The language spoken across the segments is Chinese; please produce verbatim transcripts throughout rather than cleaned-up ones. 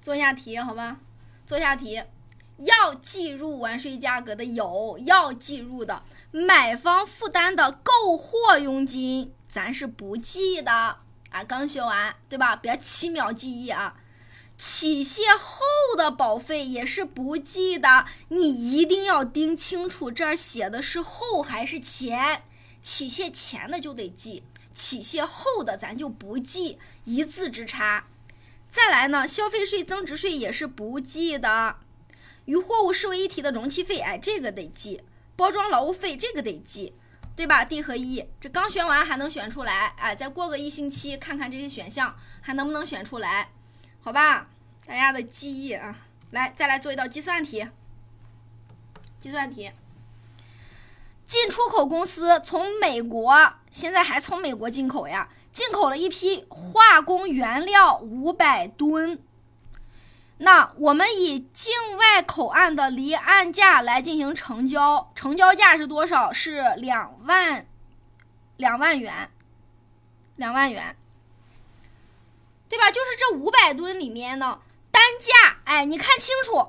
做一下题，好吧？做一下题，要计入完税价格的有要计入的，买方负担的购货佣金，咱是不计的啊。刚学完，对吧？别七秒记忆啊。起卸后的保费也是不计的，你一定要盯清楚，这儿写的是后还是前。起卸前的就得记，起卸后的咱就不记，一字之差。再来呢，消费税、增值税也是不计的。与货物视为一体的容器费，哎，这个得记。包装劳务费这个得记，对吧 ？D 和 E， 这刚选完还能选出来，哎，再过个一星期看看这些选项还能不能选出来，好吧？大家的记忆啊，来，再来做一道计算题。计算题，进出口公司从美国，现在还从美国进口呀，进口了一批化工原料五百吨。那我们以境外口岸的离岸价来进行成交，成交价是多少？是两万，两万元，两万元，对吧？就是这五百吨里面呢，单价，哎，你看清楚，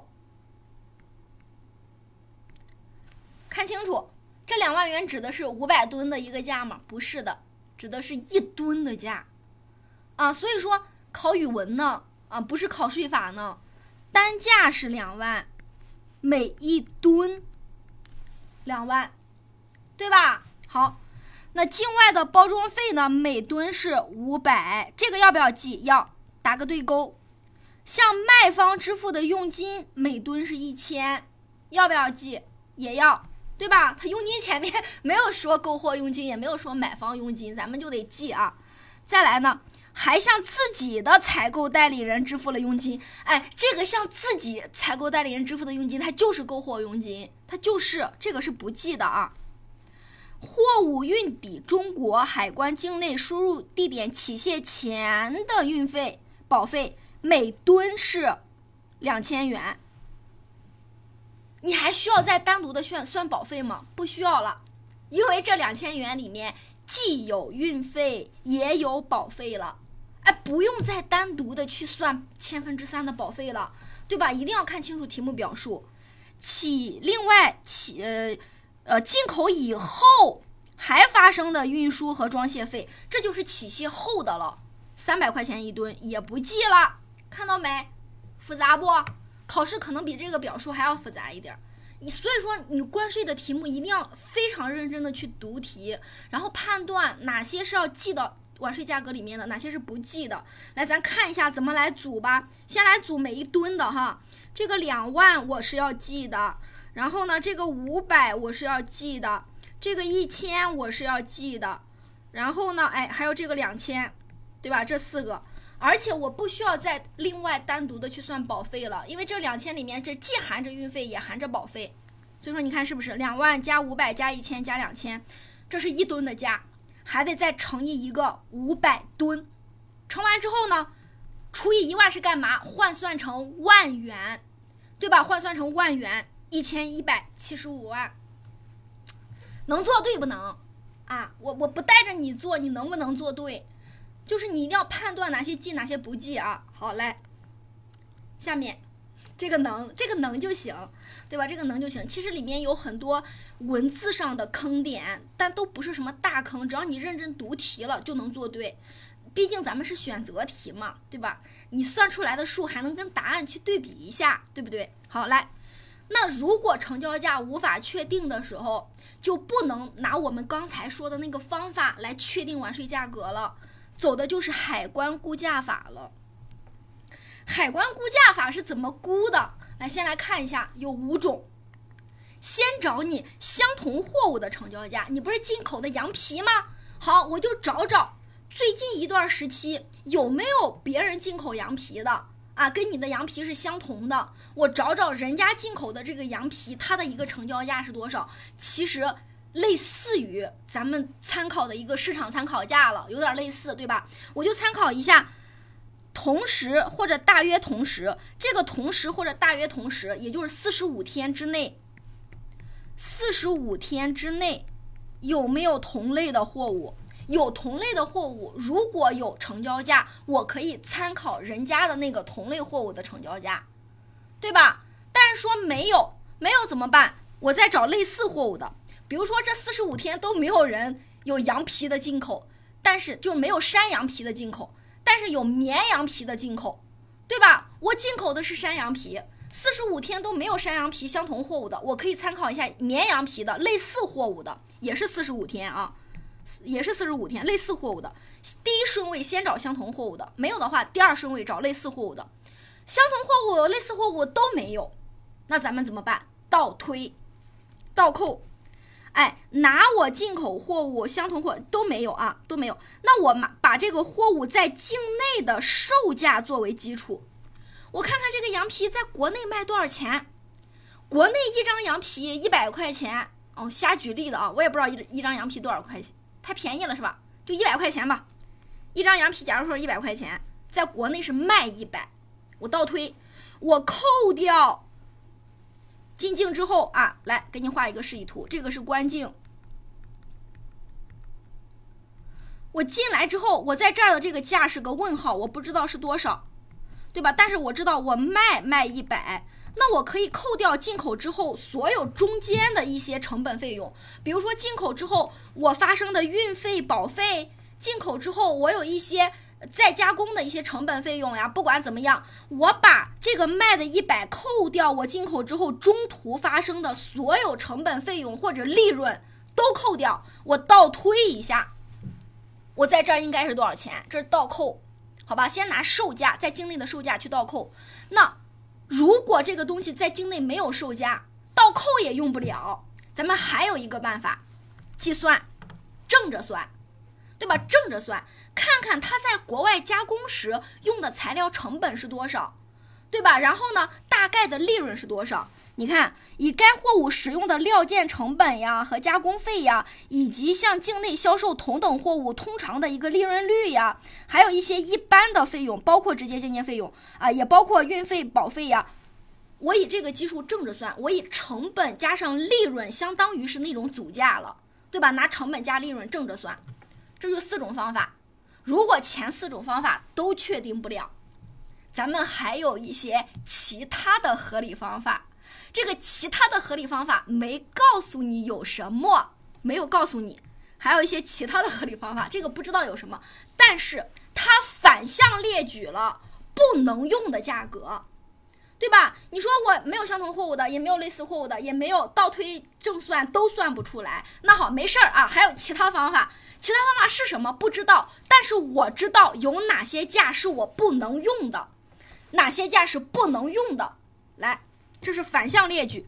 看清楚，这两万元指的是五百吨的一个价吗？不是的，指的是一吨的价，啊，所以说考语文呢，啊，不是考税法呢。单价是两万，每一吨两万，对吧？好，那境外的包装费呢？每吨是五百，这个要不要记？要，打个对勾。向卖方支付的佣金每吨是一千，要不要记？也要，对吧？他佣金前面没有说购货佣金，也没有说买方佣金，咱们就得记啊。再来呢？还向自己的采购代理人支付了佣金，哎，这个向自己采购代理人支付的佣金，它就是购货佣金，它就是这个是不记的啊。货物运抵中国海关境内输入地点起卸前的运费保费，每吨是两千元。你还需要再单独的算算保费吗？不需要了，因为这两千元里面既有运费也有保费了。哎，不用再单独的去算千分之三的保费了，对吧？一定要看清楚题目表述。起另外起呃呃进口以后还发生的运输和装卸费，这就是起卸后的了，三百块钱一吨也不计了，看到没？复杂不？考试可能比这个表述还要复杂一点。你所以说你关税的题目一定要非常认真的去读题，然后判断哪些是要记的。完税价格里面的哪些是不记的？来，咱看一下怎么来组吧。先来组每一吨的哈，这个两万我是要记的，然后呢，这个五百我是要记的，这个一千我是要记的，然后呢，哎，还有这个两千，对吧？这四个，而且我不需要再另外单独的去算保费了，因为这两千里面这既含着运费也含着保费，所以说你看是不是两万加五百加一千加两千，这是一吨的价。还得再乘以一个五百吨，乘完之后呢，除以一万是干嘛？换算成万元，对吧？换算成万元，一千一百七十五万，能做对不能？啊，我我不带着你做，你能不能做对？就是你一定要判断哪些记，哪些不记啊。好，来，下面这个能，这个能就行，对吧？这个能就行。其实里面有很多文字上的坑点，但都不是什么大坑，只要你认真读题了就能做对。毕竟咱们是选择题嘛，对吧？你算出来的数还能跟答案去对比一下，对不对？好，来，那如果成交价无法确定的时候，就不能拿我们刚才说的那个方法来确定完税价格了，走的就是海关估价法了。海关估价法是怎么估的？来，先来看一下，有五种。先找你相同货物的成交价，你不是进口的羊皮吗？好，我就找找最近一段时期有没有别人进口羊皮的啊，跟你的羊皮是相同的。我找找人家进口的这个羊皮，它的一个成交价是多少？其实类似于咱们参考的一个市场参考价了，有点类似，对吧？我就参考一下。同时或者大约同时，这个同时或者大约同时，也就是四十五天之内，四十五天之内有没有同类的货物？ 有同类的货物，如果有成交价，我可以参考人家的那个同类货物的成交价，对吧？但是说没有，没有怎么办？我再找类似货物的，比如说这四十五天都没有人有羊皮的进口，但是就没有山羊皮的进口，但是有绵羊皮的进口，对吧？我进口的是山羊皮，四十五天都没有山羊皮相同货物的，我可以参考一下绵羊皮的类似货物的，也是四十五天啊，也是四十五天类似货物的。第一顺位先找相同货物的，没有的话，第二顺位找类似货物的。相同货物、类似货物都没有，那咱们怎么办？倒推、倒扣。哎，拿我进口货物相同货都没有啊，都没有。那我把这个货物在境内的售价作为基础，我看看这个羊皮在国内卖多少钱。国内一张羊皮一百块钱，哦，瞎举例的啊，我也不知道一一张羊皮多少块钱，太便宜了是吧？就一百块钱吧，一张羊皮，假如说一百块钱，在国内是卖一百，我倒推，我扣掉。进境之后啊，来给你画一个示意图，这个是关境。我进来之后，我在这儿的这个价是个问号，我不知道是多少，对吧？但是我知道我卖卖一百，那我可以扣掉进口之后所有中间的一些成本费用，比如说进口之后我发生的运费、保费，进口之后我有一些再加工的一些成本费用呀，不管怎么样，我把这个卖的一百扣掉我进口之后中途发生的所有成本费用或者利润都扣掉，我倒推一下，我在这儿应该是多少钱？这是倒扣，好吧？先拿售价，在境内的售价去倒扣。那如果这个东西在境内没有售价，倒扣也用不了，咱们还有一个办法，计算，正着算，对吧？正着算。看看它在国外加工时用的材料成本是多少，对吧？然后呢，大概的利润是多少？你看，以该货物使用的料件成本呀和加工费呀，以及向境内销售同等货物通常的一个利润率呀，还有一些一般的费用，包括直接间接费用啊，也包括运费、保费呀。我以这个基数正着算，我以成本加上利润，相当于是那种组价了，对吧？拿成本加利润正着算，这就四种方法。如果前四种方法都确定不了，咱们还有一些其他的合理方法。这个其他的合理方法没告诉你有什么，没有告诉你，还有一些其他的合理方法，这个不知道有什么，但是它反向列举了不能用的价格，对吧？你说我没有相同货物的，也没有类似货物的，也没有倒推正算，都算不出来。那好，没事儿啊，还有其他方法。其他方法是什么？不知道，但是我知道有哪些价是我不能用的，哪些价是不能用的。来，这是反向列举。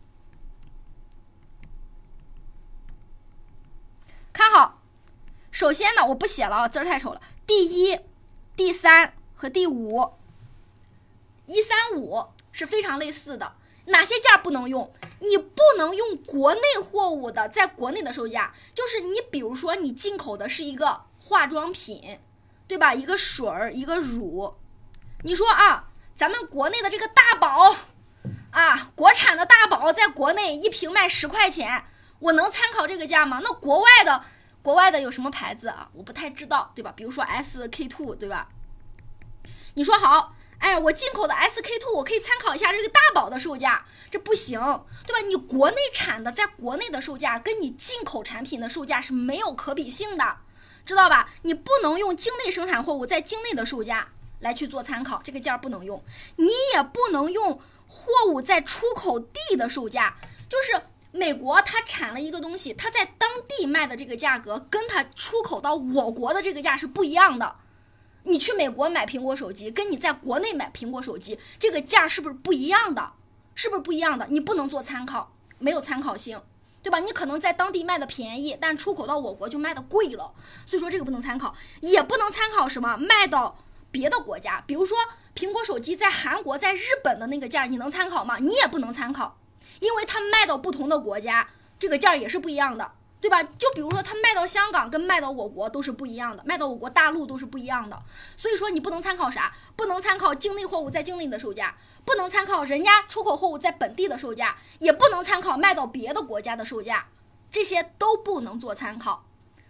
看好，首先呢，我不写了啊，字儿太丑了。第一、第三和第五，一三五是非常类似的。哪些价不能用？你不能用国内货物的在国内的售价，就是你比如说你进口的是一个化妆品，对吧？一个水儿，一个乳，你说啊，咱们国内的这个大宝啊，国产的大宝在国内一瓶卖十块钱，我能参考这个价吗？那国外的国外的有什么牌子啊？我不太知道，对吧？比如说 S K 二， 对吧？你说好，哎，我进口的 S K 二 我可以参考一下这个大宝的售价，这不行，对吧？你国内产的在国内的售价跟你进口产品的售价是没有可比性的，知道吧？你不能用境内生产货物在境内的售价来去做参考，这个价不能用。你也不能用货物在出口地的售价，就是美国它产了一个东西，它在当地卖的这个价格跟它出口到我国的这个价是不一样的。你去美国买苹果手机，跟你在国内买苹果手机，这个价是不是不一样的？是不是不一样的？你不能做参考，没有参考性，对吧？你可能在当地卖的便宜，但出口到我国就卖的贵了，所以说这个不能参考，也不能参考什么卖到别的国家，比如说苹果手机在韩国、在日本的那个价，你能参考吗？你也不能参考，因为它卖到不同的国家，这个价也是不一样的。对吧？就比如说它卖到香港跟卖到我国都是不一样的，卖到我国大陆都是不一样的。所以说你不能参考啥？不能参考境内货物在境内的售价，不能参考人家出口货物在本地的售价，也不能参考卖到别的国家的售价，这些都不能做参考。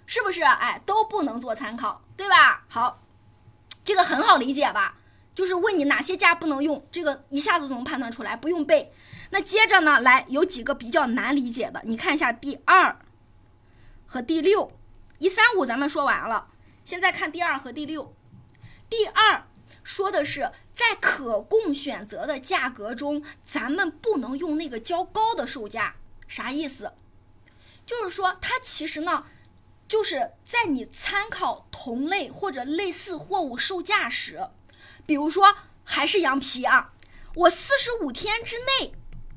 是不是？哎，都不能做参考，对吧？好，这个很好理解吧？就是问你哪些价不能用，这个一下子就能判断出来，不用背。那接着呢，来有几个比较难理解的，你看一下第二和第六，一三五咱们说完了，现在看第二和第六。第二说的是在可供选择的价格中，咱们不能用那个较高的售价，啥意思？就是说它其实呢，就是在你参考同类或者类似货物售价时，比如说还是羊皮啊，我四十五天之内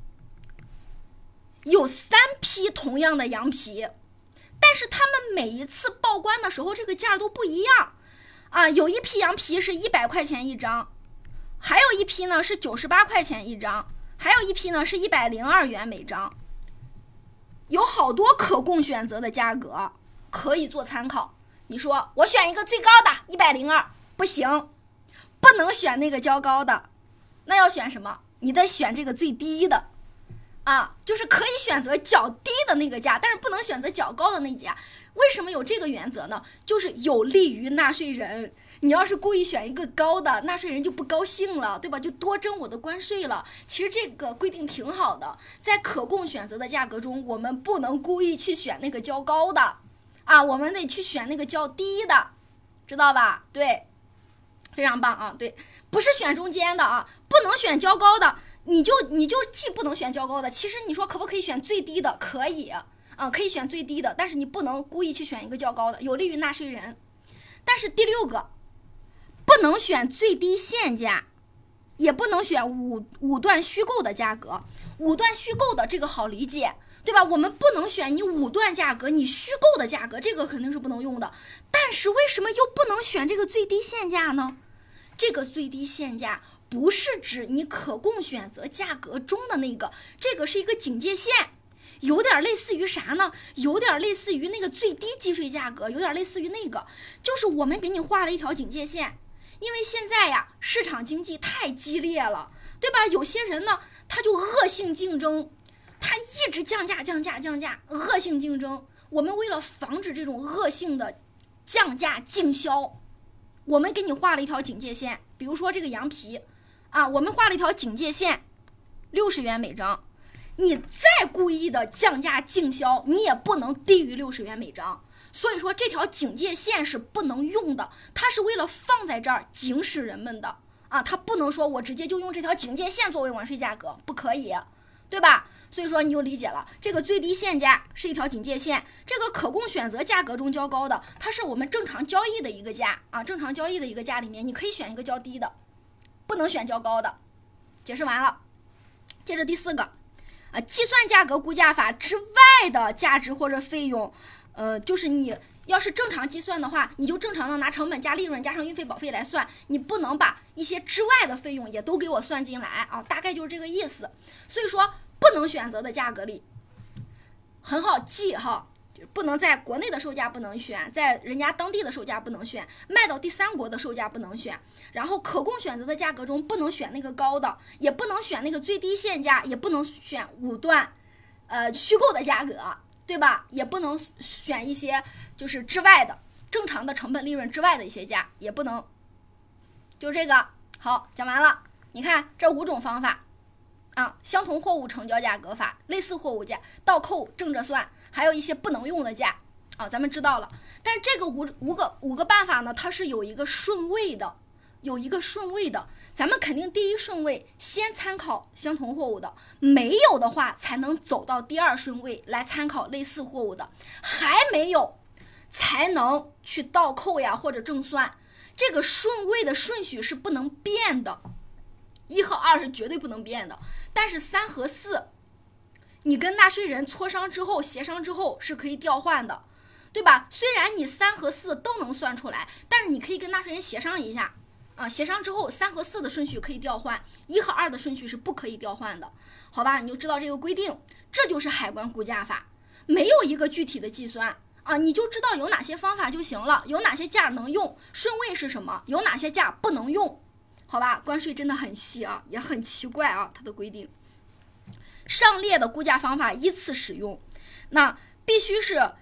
有三批同样的羊皮，但是他们每一次报关的时候这个价都不一样啊，有一批羊皮是一百块钱一张，还有一批呢是九十八块钱一张，还有一批呢是一百零二元每张，有好多可供选择的价格可以做参考。你说我选一个最高的一百零二，不行，不能选那个较高的，那要选什么？你得选这个最低的啊，就是可以选择较低的那个价，但是不能选择较高的那家。为什么有这个原则呢？就是有利于纳税人。你要是故意选一个高的，纳税人就不高兴了，对吧？就多征我的关税了。其实这个规定挺好的，在可供选择的价格中，我们不能故意去选那个较高的啊，我们得去选那个较低的，知道吧？对，非常棒啊！对，不是选中间的啊，不能选较高的，你就你就既不能选较高的，其实你说可不可以选最低的？可以啊，可以选最低的，但是你不能故意去选一个较高的，有利于纳税人。但是第六个，不能选最低限价，也不能选五五段虚构的价格。五段虚构的这个好理解，对吧？我们不能选你五段价格，你虚构的价格，这个肯定是不能用的。但是为什么又不能选这个最低限价呢？这个最低限价不是指你可供选择价格中的那个，这个是一个警戒线，有点类似于啥呢？有点类似于那个最低计税价格，有点类似于那个，就是我们给你画了一条警戒线。因为现在呀，市场经济太激烈了，对吧？有些人呢，他就恶性竞争，他一直降价、降价、降价，恶性竞争。我们为了防止这种恶性的降价竞销，我们给你画了一条警戒线。比如说这个羊皮啊，我们画了一条警戒线，六十元每张。你再故意的降价竞销，你也不能低于六十元每张。所以说这条警戒线是不能用的，它是为了放在这儿警示人们的啊，它不能说我直接就用这条警戒线作为完税价格，不可以，对吧？所以说你就理解了，这个最低限价是一条警戒线，这个可供选择价格中较高的，它是我们正常交易的一个价啊，正常交易的一个价里面，你可以选一个较低的，不能选较高的。解释完了，接着第四个，啊，计算价格估价法之外的价值或者费用。呃，就是你要是正常计算的话，你就正常的拿成本加利润加上运费保费来算，你不能把一些之外的费用也都给我算进来啊，大概就是这个意思。所以说不能选择的价格里很好记哈，不能在国内的售价不能选，在人家当地的售价不能选，卖到第三国的售价不能选，然后可供选择的价格中不能选那个高的，也不能选那个最低限价，也不能选五段呃虚构的价格，对吧？也不能选一些就是之外的正常的成本利润之外的一些价，也不能。就这个好，讲完了。你看这五种方法啊，相同货物成交价格法、类似货物价、倒扣正着算，还有一些不能用的价啊，咱们知道了。但是这个五五个五个办法呢，它是有一个顺位的，有一个顺位的。咱们肯定第一顺位先参考相同货物的，没有的话才能走到第二顺位来参考类似货物的，还没有才能去倒扣呀或者正算。这个顺位的顺序是不能变的，一和二是绝对不能变的，但是三和四你跟纳税人磋商之后协商之后是可以调换的，对吧？虽然你三和四都能算出来，但是你可以跟纳税人协商一下啊，协商之后三和四的顺序可以调换，一和二的顺序是不可以调换的，好吧？你就知道这个规定，这就是海关估价法，没有一个具体的计算啊，你就知道有哪些方法就行了，有哪些价能用，顺位是什么，有哪些价不能用，好吧？关税真的很细啊，也很奇怪啊，它的规定。上列的估价方法依次使用，那必须是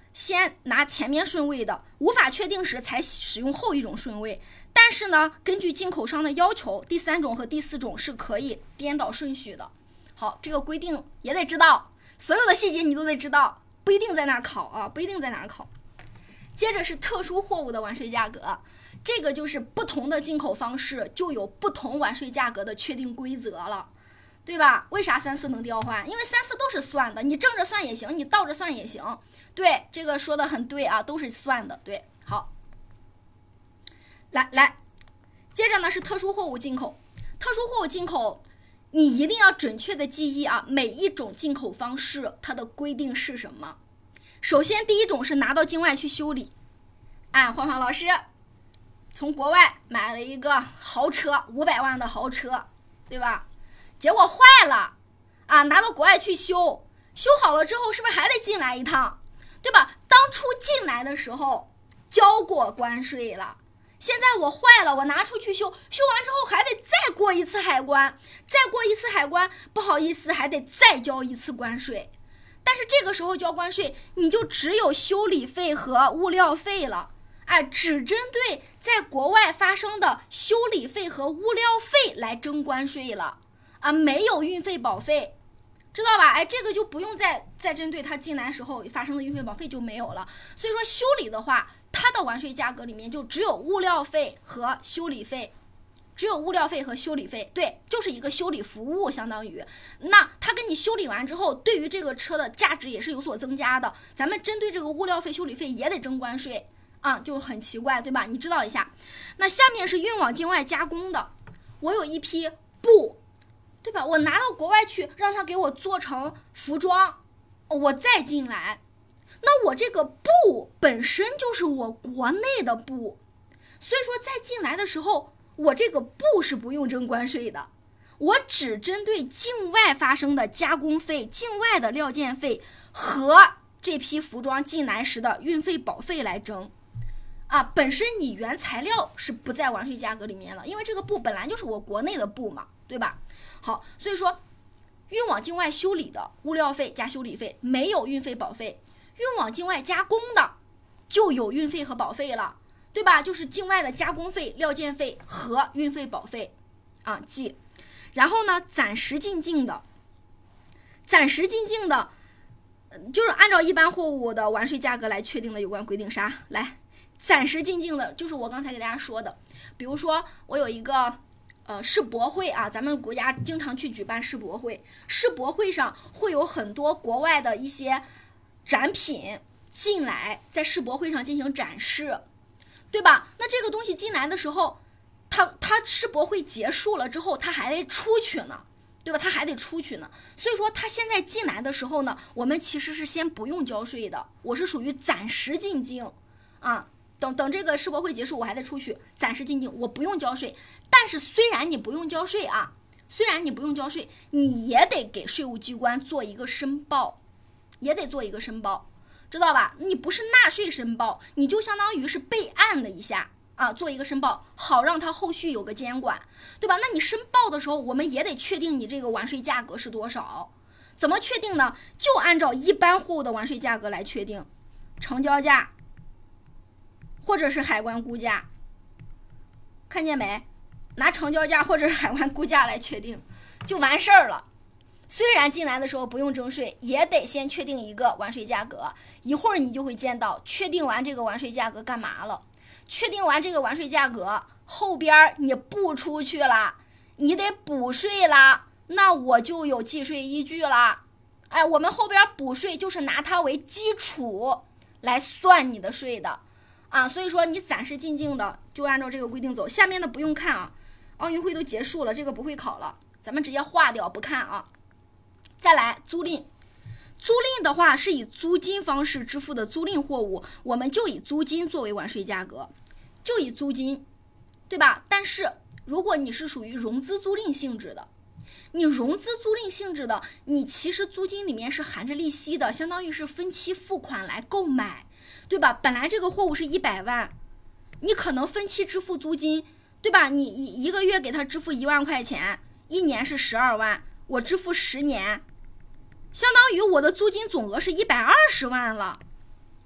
先拿前面顺位的，无法确定时才使用后一种顺位。但是呢，根据进口商的要求，第三种和第四种是可以颠倒顺序的。好，这个规定也得知道，所有的细节你都得知道，不一定在那儿考啊，不一定在哪儿考。接着是特殊货物的完税价格，这个就是不同的进口方式就有不同完税价格的确定规则了，对吧？为啥三四能调换？因为三四都是算的，你正着算也行，你倒着算也行。对，这个说的很对啊，都是算的。对，好，来来，接着呢是特殊货物进口，特殊货物进口。你一定要准确的记忆啊，每一种进口方式它的规定是什么。首先第一种是拿到境外去修理，哎，欢欢老师从国外买了一个豪车，五百万的豪车，对吧？结果坏了啊，拿到国外去修，修好了之后是不是还得进来一趟，对吧？当初进来的时候交过关税了，现在我坏了，我拿出去修，修完之后还得再过一次海关，再过一次海关，不好意思，还得再交一次关税。但是这个时候交关税，你就只有修理费和物料费了，哎，只针对在国外发生的修理费和物料费来征关税了，啊，没有运费保费，知道吧？哎，这个就不用再再针对它进来时候发生的运费保费就没有了。所以说修理的话，它的完税价格里面就只有物料费和修理费，只有物料费和修理费，对，就是一个修理服务，相当于，那他跟你修理完之后，对于这个车的价值也是有所增加的。咱们针对这个物料费、修理费也得征关税啊，就很奇怪，对吧？你知道一下。那下面是运往境外加工的，我有一批布，对吧？我拿到国外去，让他给我做成服装，我再进来。那我这个布本身就是我国内的布，所以说在进来的时候，我这个布是不用征关税的，我只针对境外发生的加工费、境外的料件费和这批服装进来时的运费保费来征。啊，本身你原材料是不在完税价格里面了，因为这个布本来就是我国内的布嘛，对吧？好，所以说运往境外修理的物料费加修理费没有运费保费，运往境外加工的就有运费和保费了，对吧？就是境外的加工费、料件费和运费保费啊，记。然后呢，暂时进境的，暂时进境的，就是按照一般货物的完税价格来确定的有关规定啥？来，暂时进境的，就是我刚才给大家说的，比如说我有一个呃世博会啊，咱们国家经常去举办世博会，世博会上会有很多国外的一些展品进来，在世博会上进行展示，对吧？那这个东西进来的时候，它它世博会结束了之后，它还得出去呢，对吧？它还得出去呢。所以说，它现在进来的时候呢，我们其实是先不用交税的，我是属于暂时进境啊。等等这个世博会结束，我还得出去，暂时进境，我不用交税。但是虽然你不用交税啊，虽然你不用交税，你也得给税务机关做一个申报，也得做一个申报。知道吧？你不是纳税申报，你就相当于是备案的一下啊，做一个申报，好让它后续有个监管，对吧？那你申报的时候，我们也得确定你这个完税价格是多少。怎么确定呢？就按照一般货物的完税价格来确定，成交价或者是海关估价，看见没？拿成交价或者是海关估价来确定，就完事儿了。虽然进来的时候不用征税，也得先确定一个完税价格。一会儿你就会见到，确定完这个完税价格干嘛了？确定完这个完税价格，后边你不出去了，你得补税了，那我就有计税依据了。哎，我们后边补税就是拿它为基础来算你的税的啊。所以说你暂时进境的就按照这个规定走，下面的不用看啊，奥运会都结束了，这个不会考了，咱们直接划掉不看啊。再来租赁，租赁的话是以租金方式支付的租赁货物，我们就以租金作为完税价格，就以租金，对吧？但是如果你是属于融资租赁性质的，你融资租赁性质的，你其实租金里面是含着利息的，相当于是分期付款来购买，对吧？本来这个货物是一百万，你可能分期支付租金，对吧？你一个月给他支付一万块钱，一年是十二万，我支付十年，相当于我的租金总额是一百二十万了，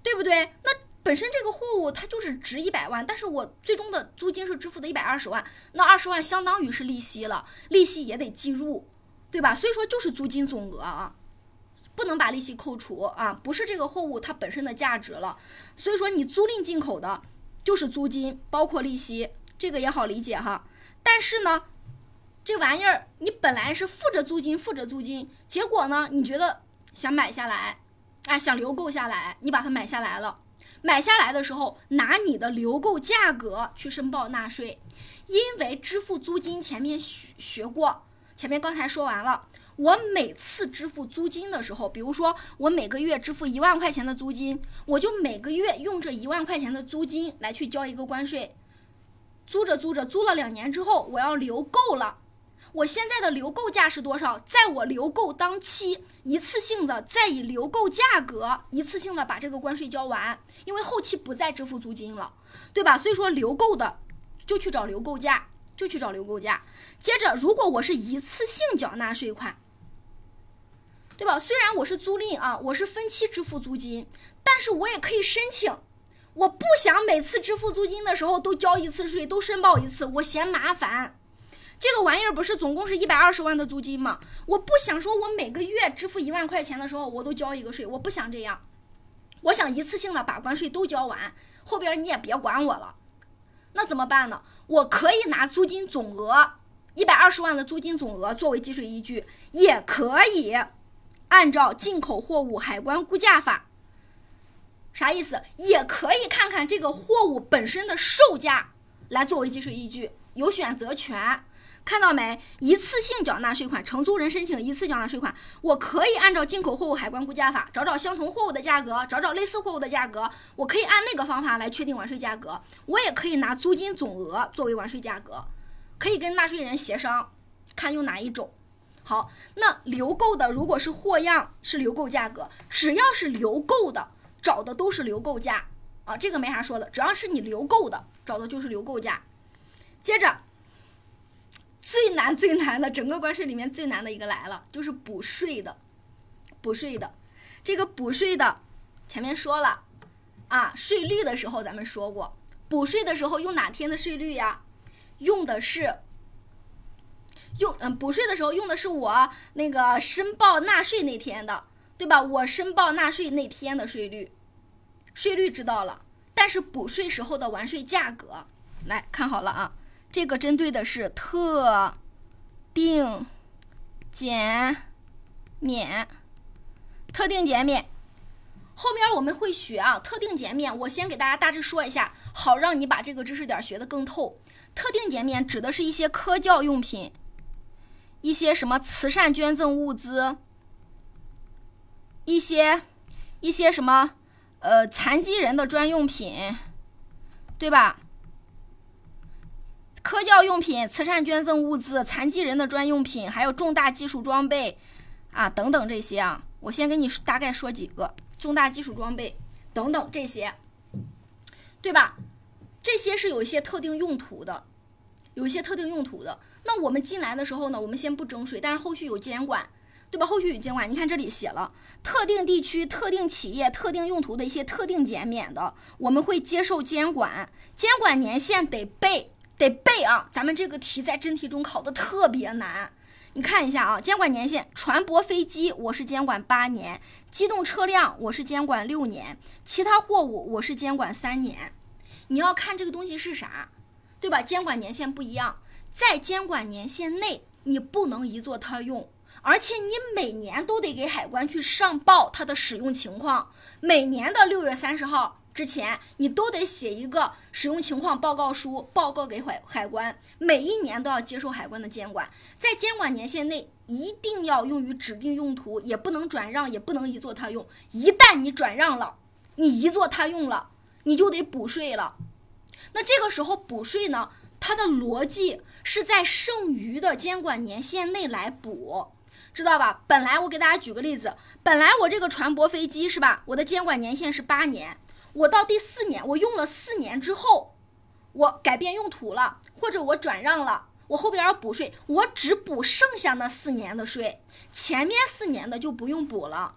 对不对？那本身这个货物它就是值一百万，但是我最终的租金是支付的一百二十万，那二十万相当于是利息了，利息也得计入，对吧？所以说就是租金总额啊，不能把利息扣除啊，不是这个货物它本身的价值了。所以说你租赁进口的就是租金，包括利息，这个也好理解哈。但是呢，这玩意儿你本来是付着租金，付着租金，结果呢，你觉得想买下来，啊，想留购下来，你把它买下来了。买下来的时候，拿你的留购价格去申报纳税，因为支付租金前面学过，前面刚才说完了，我每次支付租金的时候，比如说我每个月支付一万块钱的租金，我就每个月用这一万块钱的租金来去交一个关税，租着租着，租了两年之后，我要留购了。我现在的留购价是多少？在我留购当期，一次性的再以留购价格一次性的把这个关税交完，因为后期不再支付租金了，对吧？所以说留购的就去找留购价，就去找留购价。接着，如果我是一次性缴纳税款，对吧？虽然我是租赁啊，我是分期支付租金，但是我也可以申请。我不想每次支付租金的时候都交一次税，都申报一次，我嫌麻烦。这个玩意儿不是总共是一百二十万的租金吗？我不想说我每个月支付一万块钱的时候我都交一个税，我不想这样。我想一次性的把关税都交完，后边你也别管我了。那怎么办呢？我可以拿租金总额一百二十万的租金总额作为计税依据，也可以按照进口货物海关估价法，啥意思？也可以看看这个货物本身的售价来作为计税依据，有选择权。看到没？一次性缴纳税款，承租人申请一次缴纳税款，我可以按照进口货物海关估价法找找相同货物的价格，找找类似货物的价格，我可以按那个方法来确定完税价格。我也可以拿租金总额作为完税价格，可以跟纳税人协商，看用哪一种。好，那留购的如果是货样是留购价格，只要是留购的找的都是留购价啊，这个没啥说的，只要是你留购的找的就是留购价。接着最难最难的，整个关税里面最难的一个来了，就是补税的。补税的这个补税的前面说了啊，税率的时候咱们说过，补税的时候用哪天的税率呀？用的是用嗯补税的时候用的是我那个申报纳税那天的，对吧？我申报纳税那天的税率，税率知道了，但是补税时候的完税价格，来看好了啊。这个针对的是特定减免，特定减免。后面我们会学啊，特定减免，我先给大家大致说一下，好让你把这个知识点学得更透。特定减免指的是一些科教用品，一些什么慈善捐赠物资，一些一些什么呃残疾人的专用品，对吧？科教用品、慈善捐赠物资、残疾人的专用品，还有重大技术装备啊等等这些啊，我先给你大概说几个，重大技术装备等等这些，对吧？这些是有一些特定用途的，有一些特定用途的。那我们进来的时候呢，我们先不征税，但是后续有监管，对吧？后续有监管，你看这里写了，特定地区、特定企业、特定用途的一些特定减免的，我们会接受监管，监管年限得背。得背啊！咱们这个题在真题中考的特别难，你看一下啊，监管年限，船舶飞机我是监管八年，机动车辆我是监管六年，其他货物我是监管三年。你要看这个东西是啥，对吧？监管年限不一样，在监管年限内你不能一做他用，而且你每年都得给海关去上报它的使用情况，每年的六月三十号之前，你都得写一个使用情况报告书，报告给海海关，每一年都要接受海关的监管。在监管年限内，一定要用于指定用途，也不能转让，也不能一做他用。一旦你转让了，你一做他用了，你就得补税了。那这个时候补税呢，它的逻辑是在剩余的监管年限内来补。知道吧？本来我给大家举个例子，本来我这个船舶飞机是吧，我的监管年限是八年。我到第四年，我用了四年之后，我改变用途了，或者我转让了，我后边要补税，我只补剩下那四年的税，前面四年的就不用补了。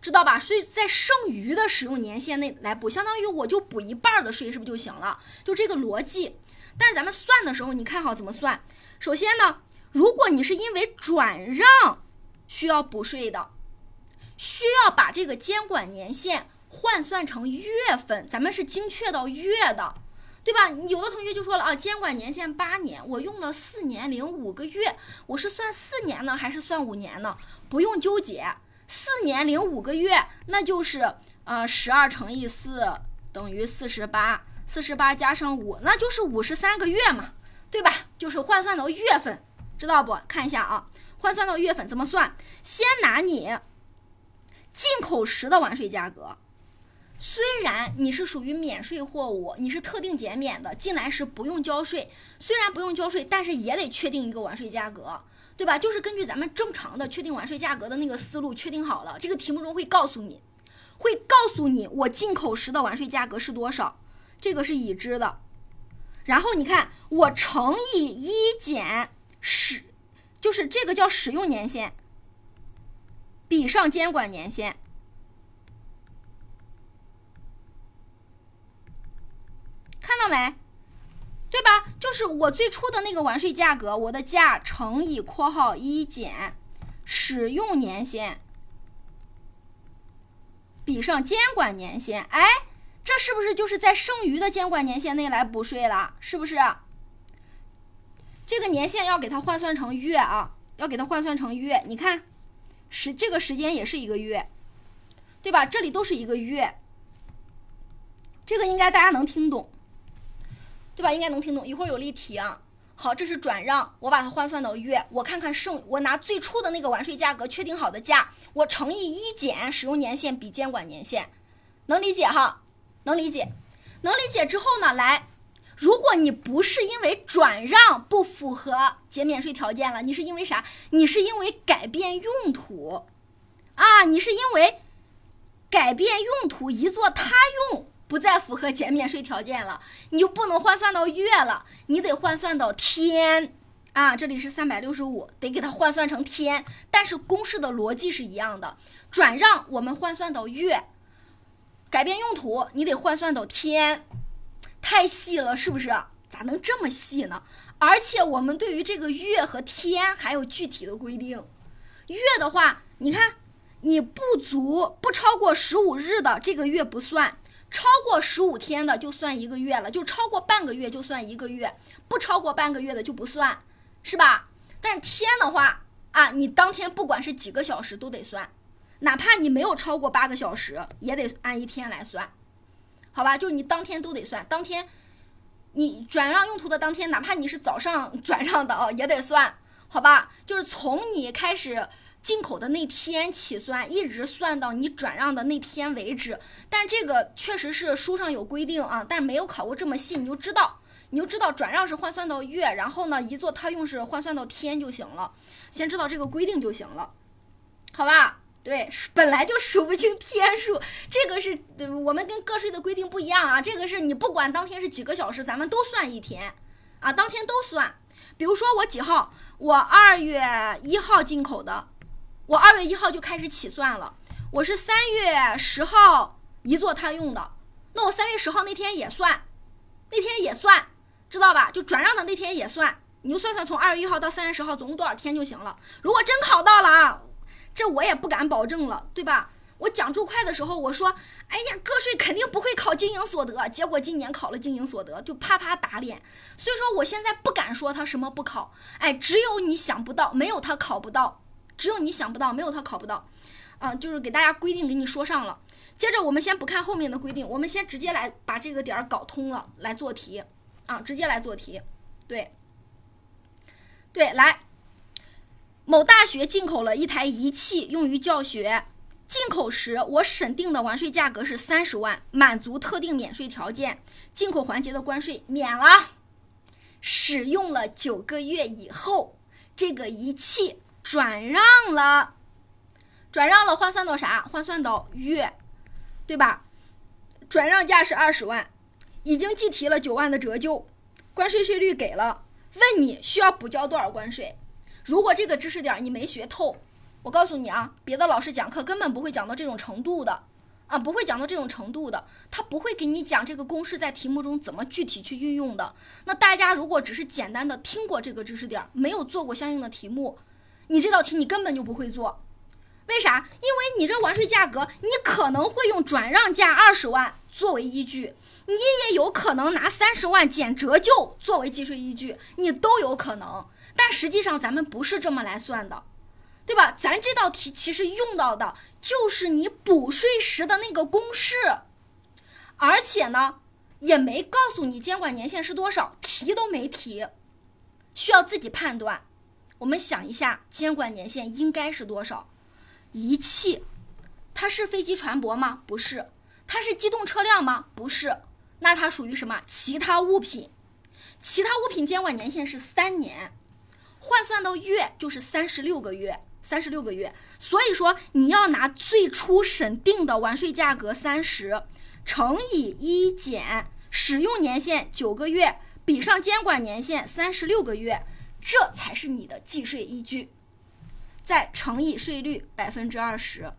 知道吧？所以在剩余的使用年限内来补，相当于我就补一半的税，是不是就行了？就这个逻辑。但是咱们算的时候，你看好怎么算。首先呢，如果你是因为转让需要补税的，需要把这个监管年限换算成月份，咱们是精确到月的，对吧？有的同学就说了啊，监管年限八年，我用了四年零五个月，我是算四年呢还是算五年呢？不用纠结，四年零五个月，那就是呃十二乘以四等于四十八，四十八加上五，那就是五十三个月嘛，对吧？就是换算到月份，知道不？看一下啊，换算到月份怎么算？先拿你进口时的完税价格。虽然你是属于免税货物，你是特定减免的，进来时不用交税，虽然不用交税，但是也得确定一个完税价格，对吧？就是根据咱们正常的确定完税价格的那个思路确定好了，这个题目中会告诉你，会告诉你我进口时的完税价格是多少，这个是已知的。然后你看我乘以一减使，就是这个叫使用年限，比上监管年限。看到没？对吧？就是我最初的那个完税价格，我的价乘以括号一减使用年限比上监管年限，哎，这是不是就是在剩余的监管年限内来补税了？是不是？这个年限要给它换算成月啊，要给它换算成月。你看，时这个时间也是一个月，对吧？这里都是一个月，这个应该大家能听懂。对吧？应该能听懂，一会儿有例题啊。好，这是转让，我把它换算到月，我看看剩，我拿最初的那个完税价格确定好的价，我乘以一减使用年限比监管年限，能理解哈？能理解，能理解之后呢，来，如果你不是因为转让不符合减免税条件了，你是因为啥？你是因为改变用途啊，你是因为改变用途移作他用。不再符合减免税条件了，你就不能换算到月了，你得换算到天啊！这里是三百六十五，得给它换算成天。但是公式的逻辑是一样的，转让我们换算到月，改变用途你得换算到天，太细了，是不是？咋能这么细呢？而且我们对于这个月和天还有具体的规定。月的话，你看，你不足不超过十五日的这个月不算。超过十五天的就算一个月了，就超过半个月就算一个月，不超过半个月的就不算，是吧？但是天的话啊，你当天不管是几个小时都得算，哪怕你没有超过八个小时，也得按一天来算，好吧？就你当天都得算，当天你转让用途的当天，哪怕你是早上转让的哦，也得算，好吧？就是从你开始进口的那天起算，一直算到你转让的那天为止。但这个确实是书上有规定啊，但是没有考过这么细，你就知道，你就知道转让是换算到月，然后呢，移作他用是换算到天就行了。先知道这个规定就行了，好吧？对，本来就数不清天数，这个是我们跟个税的规定不一样啊。这个是你不管当天是几个小时，咱们都算一天啊，当天都算。比如说我几号，我二月一号进口的。我二月一号就开始起算了，我是三月十号移作他用的，那我三月十号那天也算，那天也算，知道吧？就转让的那天也算，你就算算从二月一号到三月十号总共多少天就行了。如果真考到了啊，这我也不敢保证了，对吧？我讲注会的时候我说，哎呀，个税肯定不会考经营所得，结果今年考了经营所得，就啪啪打脸。所以说我现在不敢说他什么不考，哎，只有你想不到，没有他考不到。只有你想不到，没有他考不到，啊、呃，就是给大家规定给你说上了。接着我们先不看后面的规定，我们先直接来把这个点儿搞通了，来做题，啊，直接来做题。对，对，来，某大学进口了一台仪器用于教学，进口时我审定的完税价格是三十万，满足特定免税条件，进口环节的关税免了。使用了九个月以后，这个仪器转让了，转让了换算到啥？换算到月，对吧？转让价是二十万，已经计提了九万的折旧，关税税率给了，问你需要补交多少关税？如果这个知识点你没学透， 我告诉你啊，别的老师讲课根本不会讲到这种程度的啊，不会讲到这种程度的，他不会给你讲这个公式在题目中怎么具体去运用的。那大家如果只是简单的听过这个知识点，没有做过相应的题目，你这道题你根本就不会做。为啥？因为你这完税价格，你可能会用转让价二十万作为依据，你也有可能拿三十万减折旧作为计税依据，你都有可能。但实际上咱们不是这么来算的，对吧？咱这道题其实用到的就是你补税时的那个公式，而且呢也没告诉你监管年限是多少，提都没提，需要自己判断。我们想一下，监管年限应该是多少？仪器，它是飞机船舶吗？不是。它是机动车辆吗？不是。那它属于什么？其他物品。其他物品监管年限是三年，换算到月就是三十六个月，三十六个月。所以说你要拿最初审定的完税价格三十乘以一减使用年限九个月，比上监管年限三十六个月，这才是你的计税依据。再乘以税率百分之二十。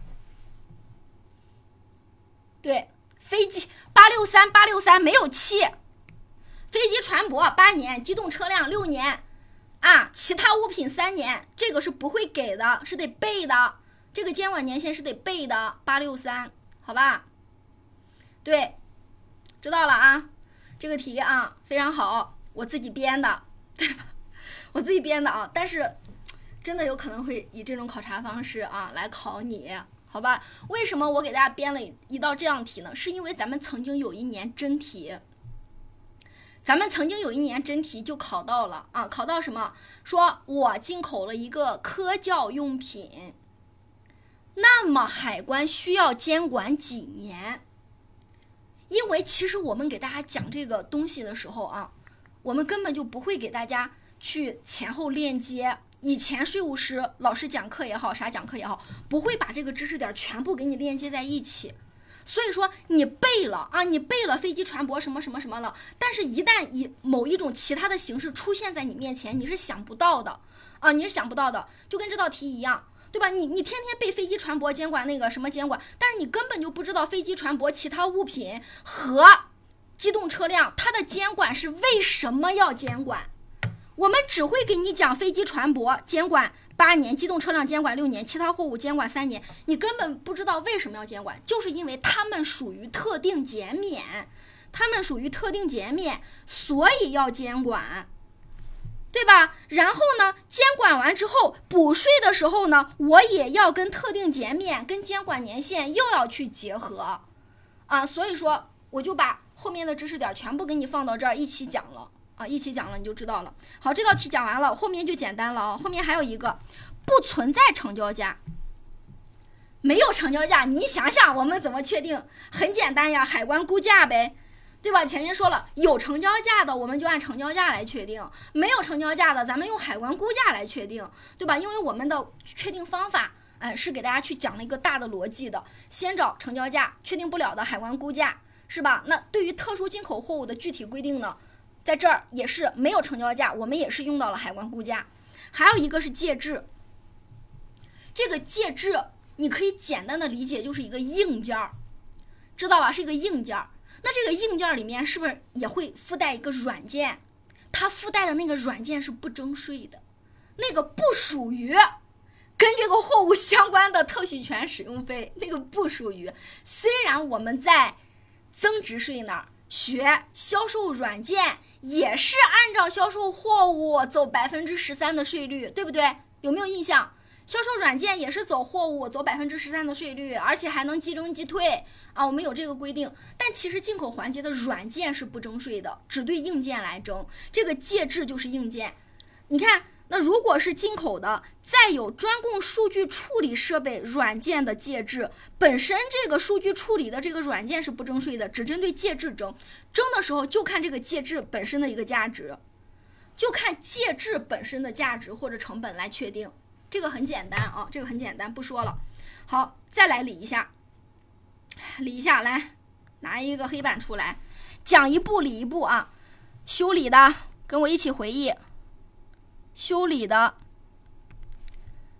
对，飞机八六三八六三没有七，飞机船舶八年，机动车辆六年，啊，其他物品三年，这个是不会给的，是得背的，这个监管年限是得背的，八六三，好吧？对，知道了啊，这个题啊非常好，我自己编的，对吧？我自己编的啊，但是真的有可能会以这种考察方式啊来考你，好吧？为什么我给大家编了一道这样题呢？是因为咱们曾经有一年真题，咱们曾经有一年真题就考到了啊，考到什么？说我进口了一个科教用品，那么海关需要监管几年？因为其实我们给大家讲这个东西的时候啊，我们根本就不会给大家去前后链接。以前税务师老师讲课也好，啥讲课也好，不会把这个知识点全部给你链接在一起。所以说你背了啊，你背了飞机船舶什么什么什么了，但是一旦以某一种其他的形式出现在你面前，你是想不到的啊，你是想不到的，就跟这道题一样，对吧？你你天天背飞机船舶监管那个什么监管，但是你根本就不知道飞机船舶其他物品和机动车辆它的监管是为什么要监管。我们只会给你讲飞机船舶监管八年，机动车辆监管六年，其他货物监管三年，你根本不知道为什么要监管，就是因为他们属于特定减免，他们属于特定减免，所以要监管，对吧？然后呢，监管完之后补税的时候呢，我也要跟特定减免跟监管年限又要去结合啊，所以说我就把后面的知识点全部给你放到这儿一起讲了啊，一起讲了你就知道了。好，这道题讲完了，后面就简单了啊。后面还有一个不存在成交价，没有成交价，你想想我们怎么确定？很简单呀，海关估价呗，对吧？前面说了，有成交价的我们就按成交价来确定，没有成交价的咱们用海关估价来确定，对吧？因为我们的确定方法哎，是给大家去讲了一个大的逻辑的，先找成交价，确定不了的海关估价，是吧？那对于特殊进口货物的具体规定呢，在这儿也是没有成交价，我们也是用到了海关估价。还有一个是借制，这个借制你可以简单的理解就是一个硬件，知道吧？是一个硬件。那这个硬件里面是不是也会附带一个软件？它附带的那个软件是不征税的，那个不属于跟这个货物相关的特许权使用费，那个不属于。虽然我们在增值税那儿学销售软件也是按照销售货物走百分之十三的税率，对不对？有没有印象？销售软件也是走货物走百分之十三的税率，而且还能即征即退啊，我们有这个规定。但其实进口环节的软件是不征税的，只对硬件来征。这个介质就是硬件。你看，那如果是进口的，再有专供数据处理设备软件的介质，本身这个数据处理的这个软件是不征税的，只针对介质征。征的时候就看这个介质本身的一个价值，就看介质本身的价值或者成本来确定。这个很简单啊，这个很简单，不说了。好，再来理一下，理一下，来拿一个黑板出来，讲一步理一步啊。修理的跟我一起回忆，修理的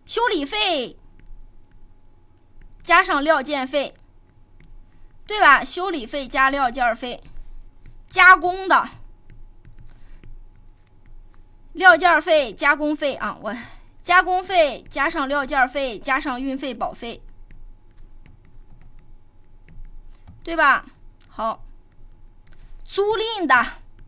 修理费加上料件费，对吧？修理费加料件费，加工的料件费、加工费啊，我加工费加上料件费加上运费保费，对吧？好，租赁的，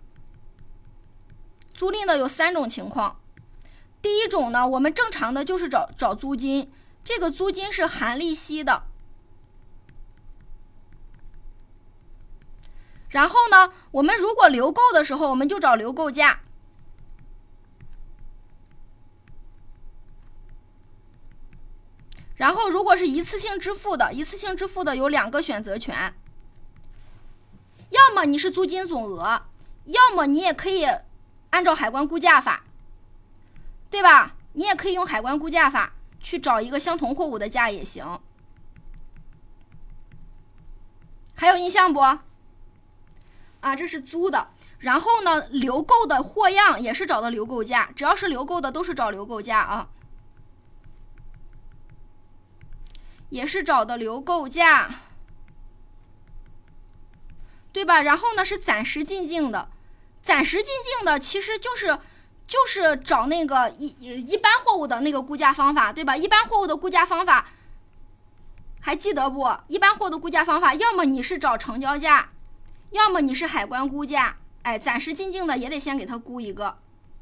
租赁的有三种情况。第一种呢，我们正常的就是找找租金，这个租金是含利息的。然后呢，我们如果留购的时候，我们就找留购价。然后如果是一次性支付的，一次性支付的有两个选择权，要么你是租金总额，要么你也可以按照海关估价法，对吧？你也可以用海关估价法去找一个相同货物的价也行。还有印象不？啊，这是租的。然后呢，留购的货样也是找的留购价，只要是留购的都是找留购价啊，也是找的留购价，对吧？然后呢是暂时进境的，暂时进境的其实就是就是找那个一一般货物的那个估价方法，对吧？一般货物的估价方法还记得不？一般货物的估价方法，要么你是找成交价，要么你是海关估价。哎，暂时进境的也得先给他估一个，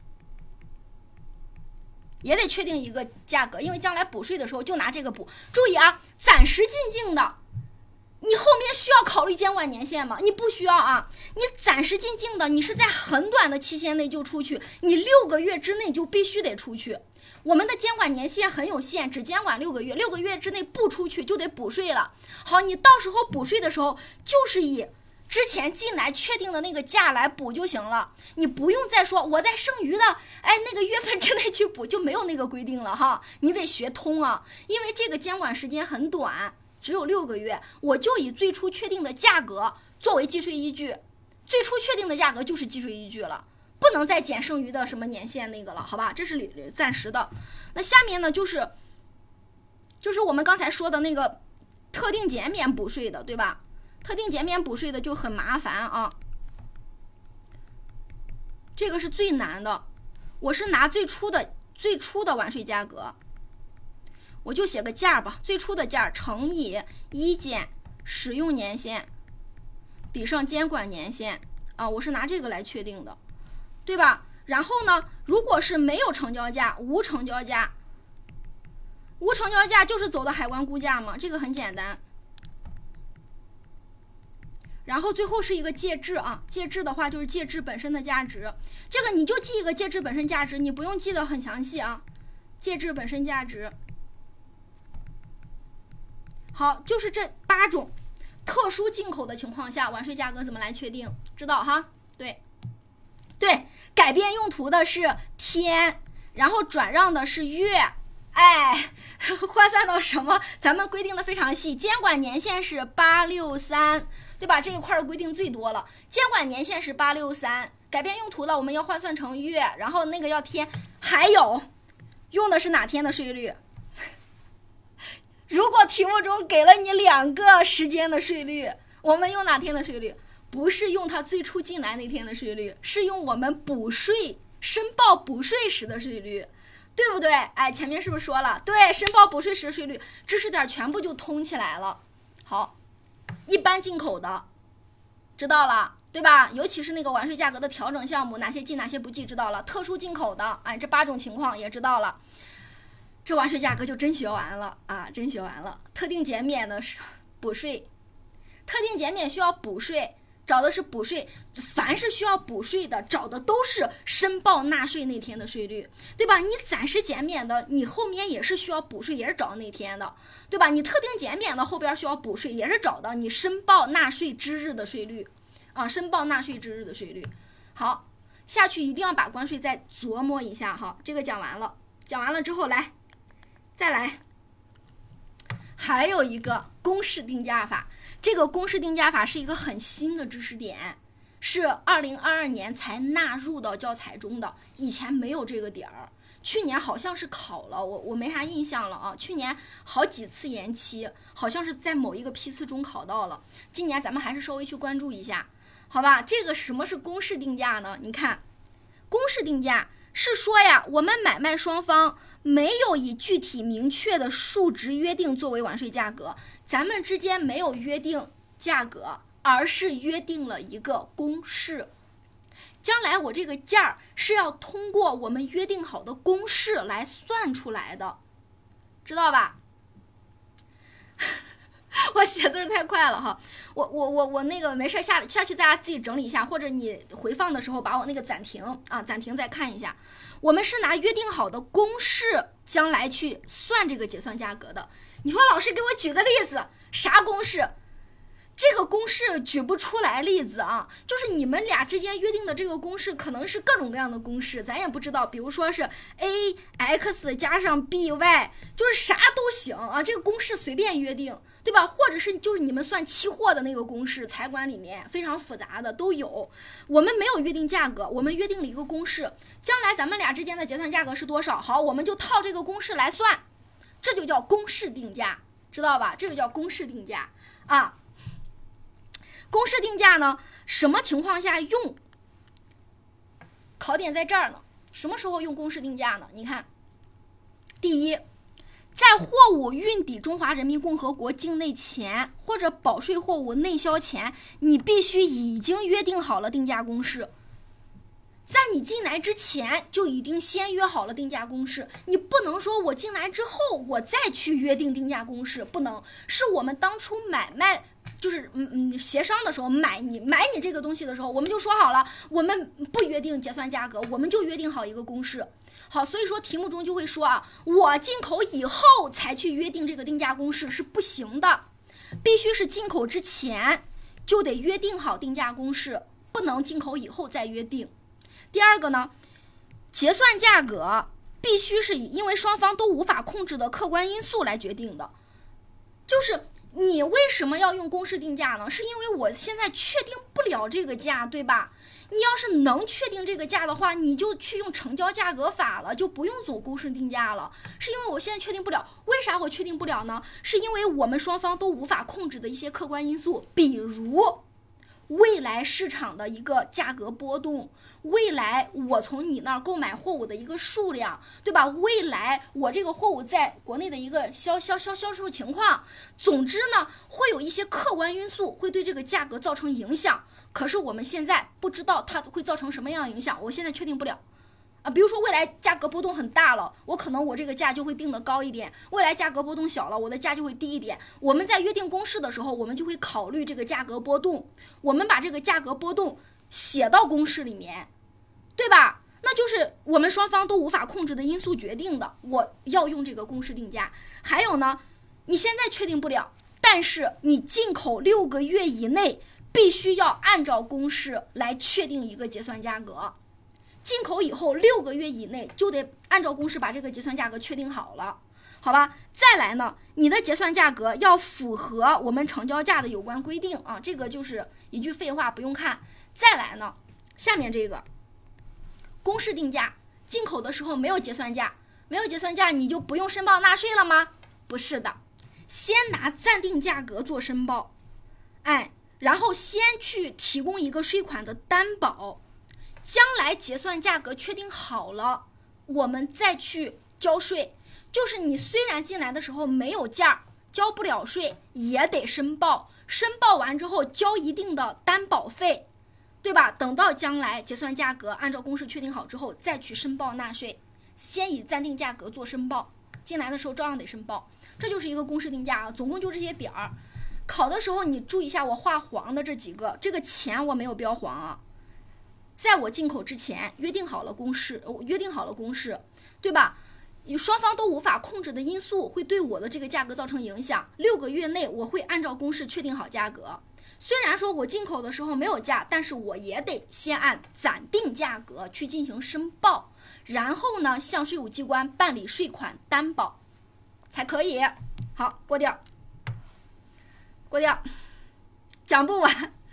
也得确定一个价格，因为将来补税的时候就拿这个补。注意啊，暂时进境的，你后面需要考虑监管年限吗？你不需要啊。你暂时进境的，你是在很短的期限内就出去，你六个月之内就必须得出去。我们的监管年限很有限，只监管六个月，六个月之内不出去就得补税了。好，你到时候补税的时候，就是以之前进来确定的那个价来补就行了，你不用再说我在剩余的哎那个月份之内去补，就没有那个规定了哈。你得学通啊，因为这个监管时间很短，只有六个月，我就以最初确定的价格作为计税依据，最初确定的价格就是计税依据了，不能再减剩余的什么年限那个了，好吧？这是暂时的。那下面呢，就是就是我们刚才说的那个特定减免补税的，对吧？特定减免补税的就很麻烦啊，这个是最难的。我是拿最初的最初的完税价格，我就写个价吧，最初的价乘以一减使用年限比上监管年限啊，我是拿这个来确定的，对吧？然后呢，如果是没有成交价，无成交价，无成交价就是走的海关估价嘛，这个很简单。然后最后是一个介质啊，介质的话就是介质本身的价值，这个你就记一个介质本身价值，你不用记得很详细啊。介质本身价值，好，就是这八种特殊进口的情况下，完税价格怎么来确定？知道哈？对，对，改变用途的是天，然后转让的是月。哎，换算到什么？咱们规定的非常细，监管年限是八六三，对吧？这一块的规定最多了。监管年限是八六三，改变用途的我们要换算成月，然后那个要天。还有，用的是哪天的税率？如果题目中给了你两个时间的税率，我们用哪天的税率？不是用它最初进来那天的税率，是用我们补税申报补税时的税率。对不对？哎，前面是不是说了？对，申报补税时税率，知识点全部就通起来了。好，一般进口的，知道了，对吧？尤其是那个完税价格的调整项目，哪些记哪些不记，知道了。特殊进口的，哎，这八种情况也知道了。这完税价格就真学完了啊，真学完了。特定减免的是补税，特定减免需要补税。找的是补税，凡是需要补税的，找的都是申报纳税那天的税率，对吧？你暂时减免的，你后面也是需要补税，也是找那天的，对吧？你特定减免的后边需要补税，也是找的你申报纳税之日的税率，啊，申报纳税之日的税率。好，下去一定要把关税再琢磨一下哈。这个讲完了，讲完了之后来，再来，还有一个公式定价法。这个公式定价法是一个很新的知识点，是二零二二年才纳入到教材中的，以前没有这个点儿。 去年好像是考了，我我没啥印象了啊。去年好几次延期，好像是在某一个批次中考到了。今年咱们还是稍微去关注一下，好吧？这个什么是公式定价呢？你看，公式定价是说呀，我们买卖双方没有以具体明确的数值约定作为完税价格，咱们之间没有约定价格，而是约定了一个公式。将来我这个价是要通过我们约定好的公式来算出来的，知道吧？我写字太快了哈，我我我我那个没事下下去大家自己整理一下，或者你回放的时候把我那个暂停啊，暂停再看一下。我们是拿约定好的公式将来去算这个结算价格的。你说老师给我举个例子，啥公式？这个公式举不出来例子啊，就是你们俩之间约定的这个公式可能是各种各样的公式，咱也不知道，比如说是 a x 加上 b y， 就是啥都行啊，这个公式随便约定，对吧？或者是就是你们算期货的那个公式，财管里面非常复杂的都有。我们没有约定价格，我们约定了一个公式，将来咱们俩之间的结算价格是多少？好，我们就套这个公式来算，这就叫公式定价，知道吧？这个叫公式定价啊。公式定价呢，什么情况下用？考点在这儿呢。什么时候用公式定价呢？你看，第一，在货物运抵中华人民共和国境内前，或者保税货物内销前，你必须已经约定好了定价公式。在你进来之前就已经先约好了定价公式，你不能说我进来之后我再去约定定价公式，不能，是我们当初买卖就是嗯嗯协商的时候，买你买你这个东西的时候，我们就说好了，我们不约定结算价格，我们就约定好一个公式。好，所以说题目中就会说啊，我进口以后才去约定这个定价公式是不行的，必须是进口之前就得约定好定价公式，不能进口以后再约定。第二个呢，结算价格必须是因为双方都无法控制的客观因素来决定的。就是你为什么要用公式定价呢？是因为我现在确定不了这个价，对吧？你要是能确定这个价的话，你就去用成交价格法了，就不用走公式定价了。是因为我现在确定不了，为啥我确定不了呢？是因为我们双方都无法控制的一些客观因素，比如未来市场的一个价格波动，未来我从你那儿购买货物的一个数量，对吧？未来我这个货物在国内的一个销销销销售情况，总之呢，会有一些客观因素会对这个价格造成影响。可是我们现在不知道它会造成什么样的影响，我现在确定不了。啊，比如说未来价格波动很大了，我可能我这个价就会定得高一点；未来价格波动小了，我的价就会低一点。我们在约定公式的时候，我们就会考虑这个价格波动，我们把这个价格波动写到公式里面，对吧？那就是我们双方都无法控制的因素决定的，我要用这个公式定价。还有呢，你现在确定不了，但是你进口六个月以内必须要按照公式来确定一个结算价格。进口以后六个月以内就得按照公式把这个结算价格确定好了，好吧？再来呢，你的结算价格要符合我们成交价的有关规定啊，这个就是一句废话，不用看。再来呢，下面这个公式定价，进口的时候没有结算价，没有结算价你就不用申报纳税了吗？不是的，先拿暂定价格做申报，哎，然后先去提供一个税款的担保。将来结算价格确定好了，我们再去交税。就是你虽然进来的时候没有价，交不了税，也得申报。申报完之后交一定的担保费，对吧？等到将来结算价格按照公式确定好之后，再去申报纳税。先以暂定价格做申报，进来的时候照样得申报。这就是一个公式定价啊，总共就这些点儿。考的时候你注意一下我画黄的这几个，这个钱我没有标黄啊。在我进口之前约定好了公式，约定好了公式，对吧？双方都无法控制的因素会对我的这个价格造成影响。六个月内我会按照公式确定好价格。虽然说我进口的时候没有价，但是我也得先按暂定价格去进行申报，然后呢向税务机关办理税款担保才可以。好，过掉，过掉，讲不完。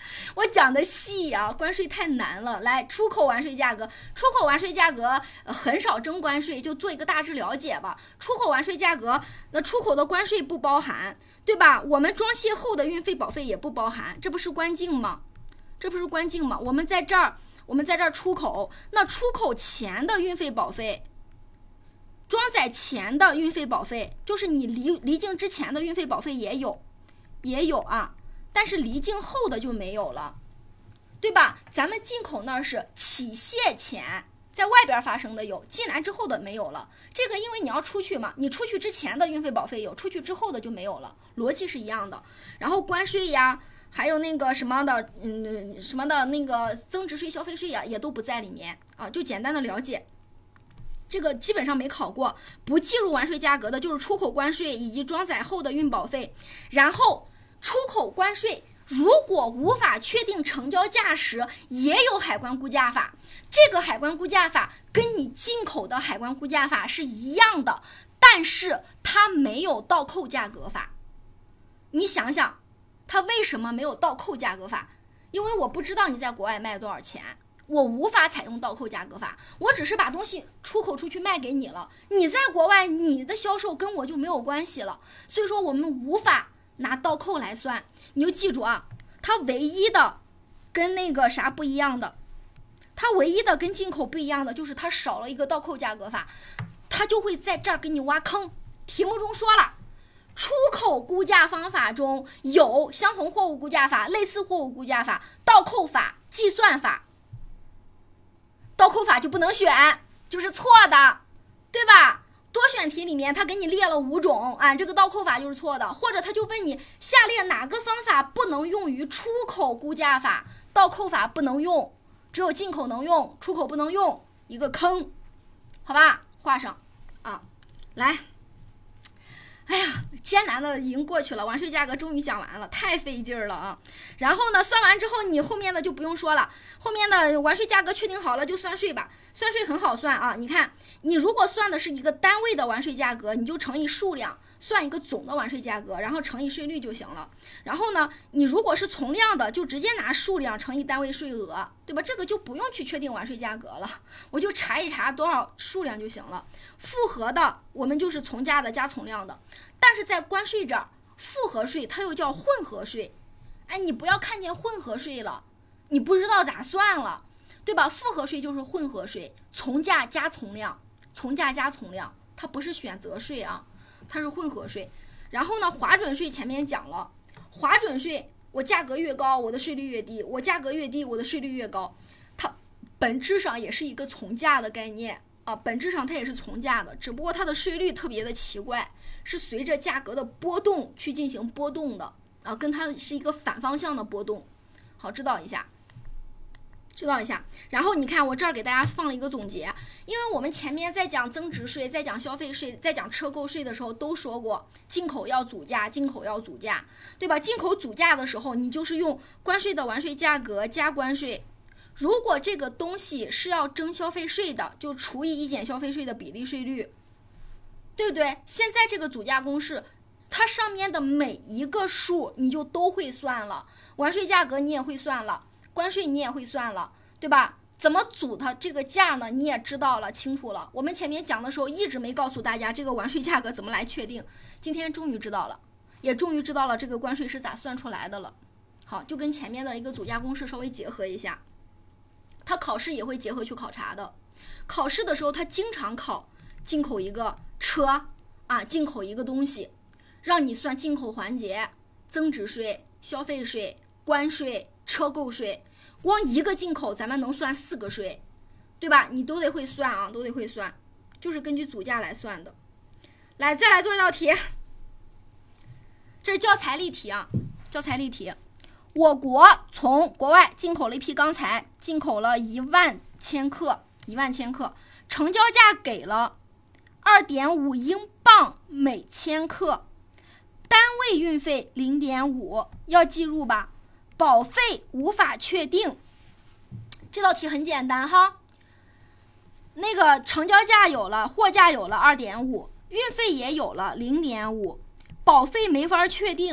我讲的细啊，关税太难了。来，出口完税价格，出口完税价格、呃、很少征关税，就做一个大致了解吧。出口完税价格，那出口的关税不包含，对吧？我们装卸后的运费保费也不包含，这不是关境吗？这不是关境吗？我们在这儿，我们在这儿出口，那出口前的运费保费，装载前的运费保费，就是你离离境之前的运费保费也有，也有啊。但是离境后的就没有了，对吧？咱们进口那儿是起卸前在外边发生的有，进来之后的没有了。这个因为你要出去嘛，你出去之前的运费保费有，出去之后的就没有了，逻辑是一样的。然后关税呀，还有那个什么的，嗯，什么的那个增值税、消费税呀，也都不在里面啊，就简单的了解。这个基本上没考过，不计入完税价格的就是出口关税以及装载后的运保费，然后。出口关税如果无法确定成交价时，也有海关估价法。这个海关估价法跟你进口的海关估价法是一样的，但是它没有倒扣价格法。你想想，它为什么没有倒扣价格法？因为我不知道你在国外卖多少钱，我无法采用倒扣价格法。我只是把东西出口出去卖给你了，你在国外你的销售跟我就没有关系了，所以说我们无法拿倒扣来算。你就记住啊，它唯一的跟那个啥不一样的，它唯一的跟进口不一样的就是它少了一个倒扣价格法，它就会在这儿给你挖坑。题目中说了，出口估价方法中有相同货物估价法、类似货物估价法、倒扣法、计算法。倒扣法就不能选，就是错的，对吧？多选题里面他给你列了五种啊，这个倒扣法就是错的，或者他就问你下列哪个方法不能用于出口估价法，倒扣法不能用，只有进口能用，出口不能用，一个坑，好吧，画上啊。来，哎呀，艰难的已经过去了，完税价格终于讲完了，太费劲了啊。然后呢，算完之后你后面的就不用说了，后面的完税价格确定好了就算税吧。算税很好算啊，你看，你如果算的是一个单位的完税价格，你就乘以数量，算一个总的完税价格，然后乘以税率就行了。然后呢，你如果是从量的，就直接拿数量乘以单位税额，对吧？这个就不用去确定完税价格了，我就查一查多少数量就行了。复合的，我们就是从价的加从量的，但是在关税这儿，复合税它又叫混合税。哎，你不要看见混合税了，你不知道咋算了。对吧？复合税就是混合税，从价加从量，从价加从量，它不是选择税啊，它是混合税。然后呢，划准税前面讲了，划准税我价格越高，我的税率越低；我价格越低，我的税率越高。它本质上也是一个从价的概念啊，本质上它也是从价的，只不过它的税率特别的奇怪，是随着价格的波动去进行波动的啊，跟它是一个反方向的波动。好，知道一下。知道一下，然后你看我这儿给大家放了一个总结，因为我们前面在讲增值税、在讲消费税、在讲车购税的时候都说过，进口要组价，进口要组价，对吧？进口组价的时候，你就是用关税的完税价格加关税，如果这个东西是要征消费税的，就除以一减消费税的比例税率，对不对？现在这个组价公式，它上面的每一个数你就都会算了，完税价格你也会算了。关税你也会算了，对吧？怎么组它这个价呢？你也知道了，清楚了。我们前面讲的时候一直没告诉大家这个完税价格怎么来确定，今天终于知道了，也终于知道了这个关税是咋算出来的了。好，就跟前面的一个组价公式稍微结合一下，它考试也会结合去考察的。考试的时候它经常考进口一个车啊，进口一个东西，让你算进口环节、增值税、消费税、关税、车购税，光一个进口咱们能算四个税，对吧？你都得会算啊，都得会算，就是根据组价来算的。来，再来做一道题，这是教材例题啊，教材例题。我国从国外进口了一批钢材，进口了一万千克，一万千克，成交价给了二点五英镑每千克，单位运费零点五，要记住吧？保费无法确定，这道题很简单哈。那个成交价有了，货价有了 二点五， 运费也有了 零点五， 保费没法确定，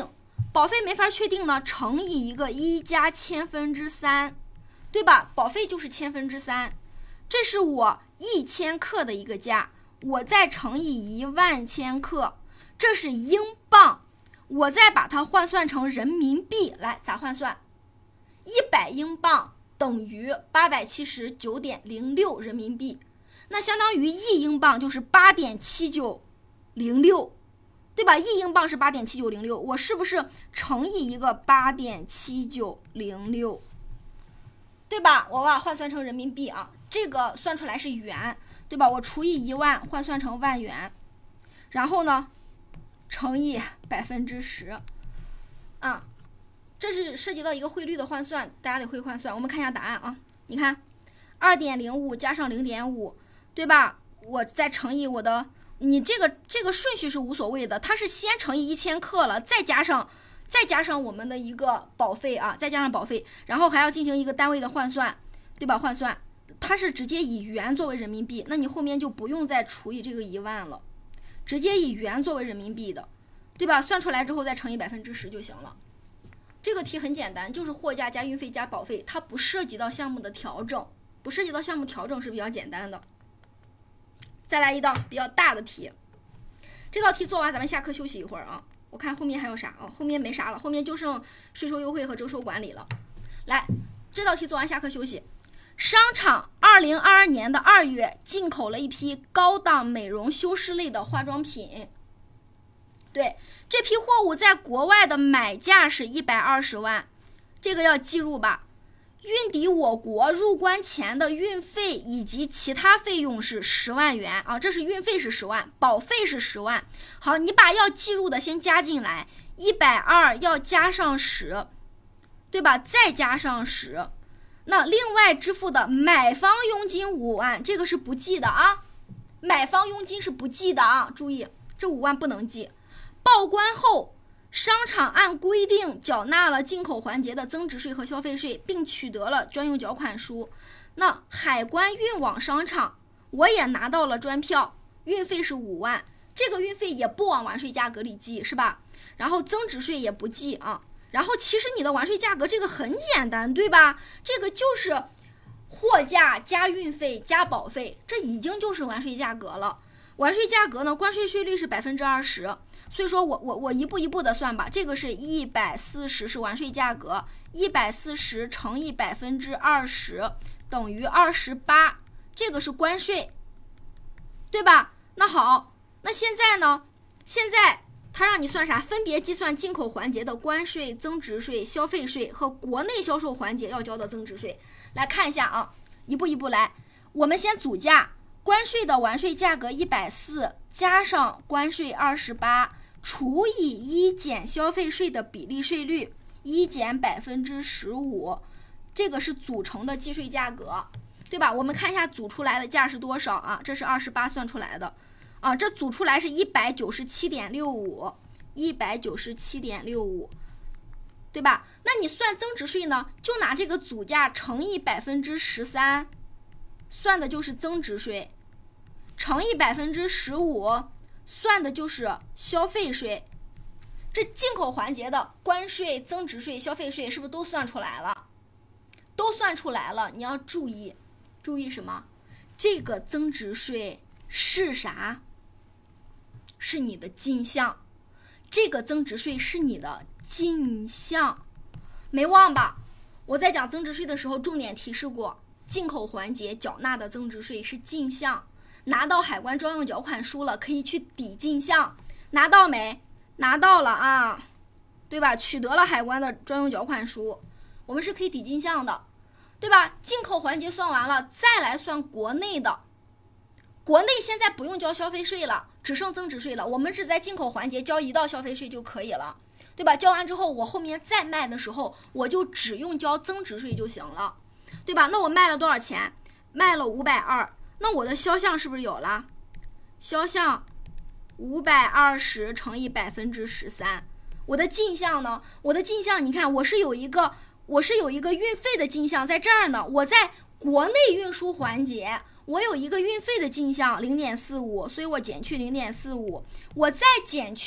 保费没法确定呢，乘以一个一加千分之三，对吧？保费就是千分之三，这是我一千克的一个价，我再乘以一万千克，这是英镑，我再把它换算成人民币，来咋换算？一百英镑等于八百七十九点零六人民币，那相当于一英镑就是八点七九零六，对吧？一英镑是八点七九零六，我是不是乘以一个八点七九零六？对吧？我把换算成人民币啊，这个算出来是元，对吧？我除以一万，换算成万元，然后呢，乘以百分之十，啊，这是涉及到一个汇率的换算，大家得会换算。我们看一下答案啊，你看，二点零五加上零点五，对吧？我再乘以我的，你这个这个顺序是无所谓的，它是先乘以一千克了，再加上。再加上我们的一个保费啊，再加上保费，然后还要进行一个单位的换算，对吧？换算，它是直接以元作为人民币，那你后面就不用再除以这个一万了，直接以元作为人民币的，对吧？算出来之后再乘以百分之十就行了。这个题很简单，就是货价加运费加保费，它不涉及到项目的调整，不涉及到项目调整是比较简单的。再来一道比较大的题，这道题做完咱们下课休息一会儿啊。我看后面还有啥啊？后面没啥了，后面就剩税收优惠和征收管理了。来，这道题做完下课休息。商场二零二二年的二月进口了一批高档美容修饰类的化妆品。对，这批货物在国外的买价是一百二十万，这个要记住吧。运抵我国入关前的运费以及其他费用是十万元啊，这是运费是十万，保费是十万。好，你把要计入的先加进来，一百二要加上十，对吧？再加上十，那另外支付的买方佣金五万，这个是不计的啊，买方佣金是不计的啊，注意这五万不能计。报关后。商场按规定缴纳了进口环节的增值税和消费税，并取得了专用缴款书。那海关运往商场，我也拿到了专票，运费是五万，这个运费也不往完税价格里记，是吧？然后增值税也不计啊。然后其实你的完税价格这个很简单，对吧？这个就是货价加运费加保费，这已经就是完税价格了。完税价格呢，关税税率是百分之二十。所以说我我我一步一步的算吧，这个是一百四十是完税价格，一百四十乘以百分之二十等于二十八，这个是关税，对吧？那好，那现在呢？现在他让你算啥？分别计算进口环节的关税、增值税、消费税和国内销售环节要交的增值税。来看一下啊，一步一步来。我们先组价，关税的完税价格一百四加上关税二十八。除以一减消费税的比例税率，一减百分之十五，这个是组成的计税价格，对吧？我们看一下组出来的价是多少啊？这是二十八算出来的，啊，这组出来是一百九十七点六五，一百九十七点六五，对吧？那你算增值税呢，就拿这个组价乘以百分之十三，算的就是增值税，乘以百分之十五。算的就是消费税，这进口环节的关税、增值税、消费税是不是都算出来了？都算出来了，你要注意，注意什么？这个增值税是啥？是你的进项，这个增值税是你的进项，没忘吧？我在讲增值税的时候重点提示过，进口环节缴纳的增值税是进项。拿到海关专用缴款书了，可以去抵进项，拿到没？拿到了啊，对吧？取得了海关的专用缴款书，我们是可以抵进项的，对吧？进口环节算完了，再来算国内的。国内现在不用交消费税了，只剩增值税了，我们只在进口环节交一道消费税就可以了，对吧？交完之后，我后面再卖的时候，我就只用交增值税就行了，对吧？那我卖了多少钱？卖了五百二。那我的销项是不是有了？销项五百二十乘以百分之十三，我的进项呢？我的进项，你看我是有一个，我是有一个运费的进项在这儿呢。我在国内运输环节，我有一个运费的进项零点四五，所以我减去零点四五，我再减去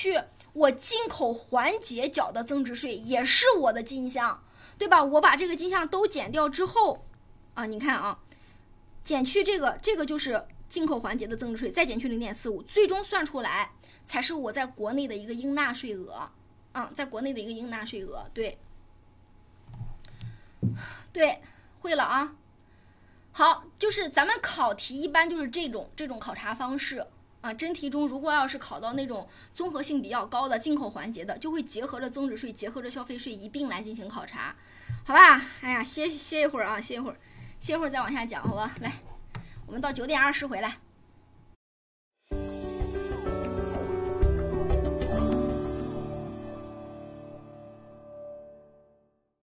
我进口环节缴的增值税也是我的进项，对吧？我把这个进项都减掉之后，啊，你看啊，减去这个，这个就是进口环节的增值税，再减去 零点四五， 最终算出来才是我在国内的一个应纳税额，啊，在国内的一个应纳税额，对，对，会了啊。好，就是咱们考题一般就是这种这种考察方式啊。真题中如果要是考到那种综合性比较高的进口环节的，就会结合着增值税、结合着消费税一并来进行考察，好吧？哎呀，歇歇一会儿啊，歇一会儿，歇一会儿再往下讲，好吧？来，我们到九点二十回来。